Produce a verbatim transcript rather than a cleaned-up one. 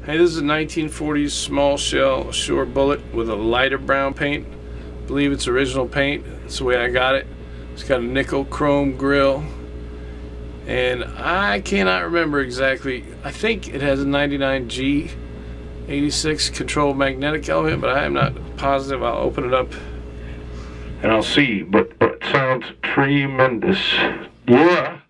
Hey, this is a nineteen forties small shell Shure bullet with a lighter brown paint. I believe it's original paint. That's the way I got it. It's got a nickel chrome grill. And I cannot remember exactly. I think it has a ninety-nine G eighty-six controlled magnetic element, but I am not positive. I'll open it up and I'll see. But, but it sounds tremendous. Yeah.